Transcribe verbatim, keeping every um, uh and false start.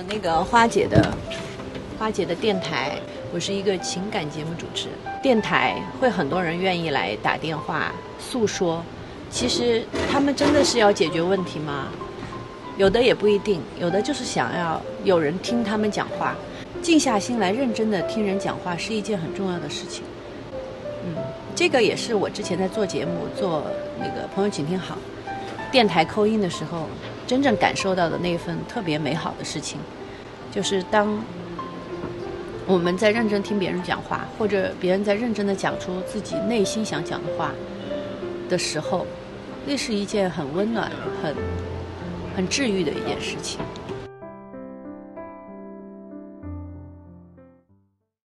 那个花姐的花姐的电台，我是一个情感节目主持。电台会很多人愿意来打电话诉说，其实他们真的是要解决问题吗？有的也不一定，有的就是想要有人听他们讲话，静下心来认真的听人讲话是一件很重要的事情。嗯，这个也是我之前在做节目做那个朋友请听好电台扣音的时候真正感受到的那份特别美好的事情，就是当我们在认真听别人讲话，或者别人在认真的讲出自己内心想讲的话的时候，那是一件很温暖很很治愈的一件事情。